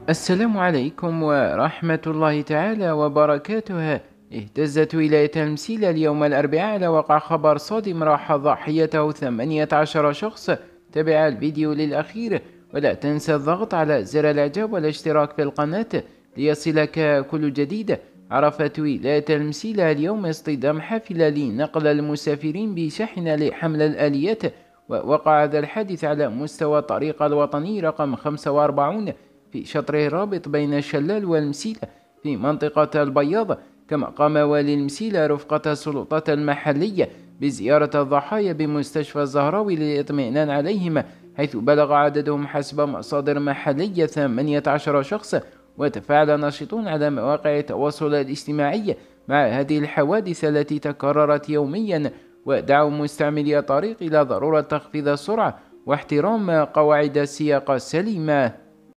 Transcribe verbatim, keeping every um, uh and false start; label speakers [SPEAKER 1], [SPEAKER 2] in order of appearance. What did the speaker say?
[SPEAKER 1] السلام عليكم ورحمة الله تعالى وبركاته. اهتزت ولاية المسيلة اليوم الأربعاء على وقع خبر صادم راح ضحيته ثمانية عشر شخص. تابع الفيديو للأخير ولا تنسى الضغط على زر الإعجاب والاشتراك في القناة ليصلك كل جديد. عرفت ولاية المسيلة اليوم اصطدام حافلة لنقل المسافرين بشحنة لحمل الآليات، ووقع هذا الحادث على مستوى الطريق الوطني رقم خمسة وأربعين في شطره الرابط بين الشلال والمسيلة في منطقة البياض. كما قام والي المسيلة رفقة السلطات المحلية بزيارة الضحايا بمستشفى الزهراوي للإطمئنان عليهم، حيث بلغ عددهم حسب مصادر محلية ثمانية عشر شخص. وتفاعل ناشطون على مواقع التواصل الاجتماعي مع هذه الحوادث التي تكررت يوميا، ودعوا مستعملي الطريق إلى ضرورة تخفيض السرعة واحترام قواعد السياقة السليمة.